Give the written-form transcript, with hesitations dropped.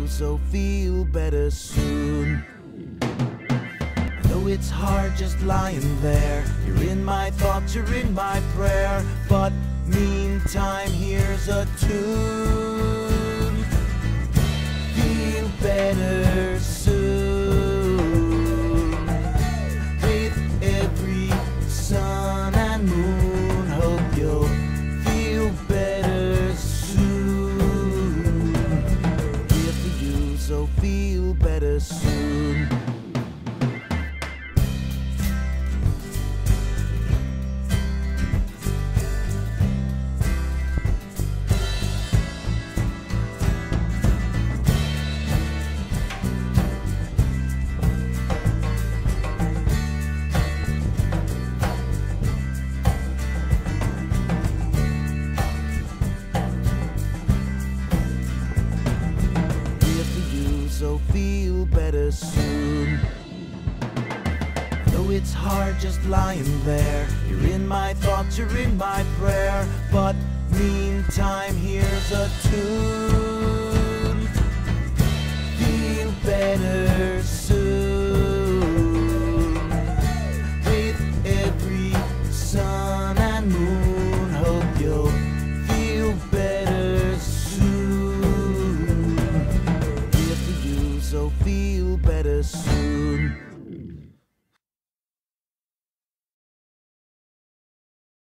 so feel better soon. I know it's hard just lying there. You're in my thoughts, you're in my prayer. But meantime, here's a tune. Feel better soon. With every sun and moon, hope you'll feel better soon. Here for you, so feel better soon. So feel better soon. I know it's hard just lying there. You're in my thoughts, you're in my prayer. But meantime, here's a tune. Feel better soon.